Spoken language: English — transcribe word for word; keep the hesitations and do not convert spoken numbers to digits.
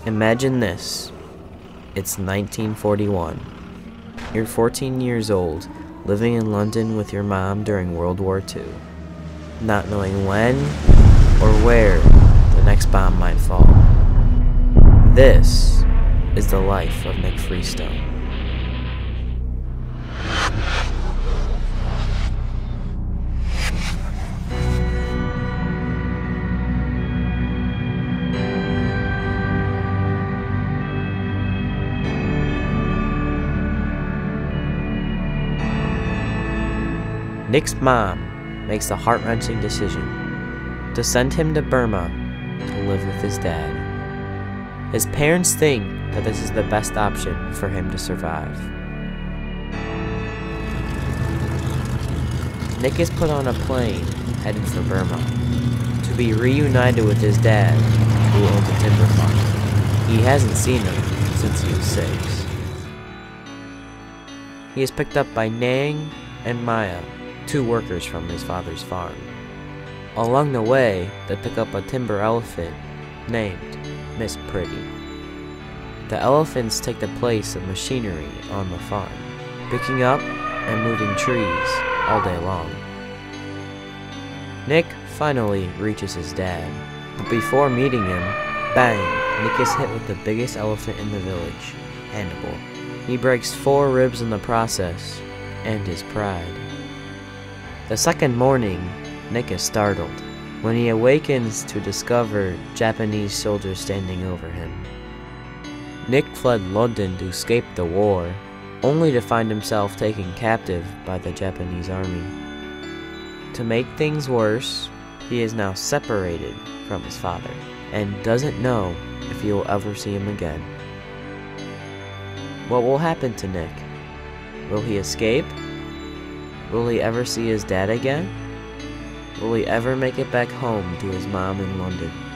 Imagine this. It's nineteen forty-one. You're fourteen years old, living in London with your mom during World War Two, not knowing when or where the next bomb might fall. This is the life of Nick Freestone. Nick's mom makes the heart-wrenching decision to send him to Burma to live with his dad. His parents think that this is the best option for him to survive. Nick is put on a plane headed for Burma to be reunited with his dad, who owns a timber farm. He hasn't seen him since he was six. He is picked up by Nang and Maya, two workers from his father's farm. Along the way, they pick up a timber elephant named Miss Pretty. The elephants take the place of machinery on the farm, picking up and moving trees all day long. Nick finally reaches his dad, but before meeting him, bang, Nick is hit with the biggest elephant in the village, Hannibal. He breaks four ribs in the process, and his pride. The second morning, Nick is startled when he awakens to discover Japanese soldiers standing over him. Nick fled London to escape the war, only to find himself taken captive by the Japanese army. To make things worse, he is now separated from his father and doesn't know if he will ever see him again. What will happen to Nick? Will he escape? Will he ever see his dad again? Will he ever make it back home to his mom in London?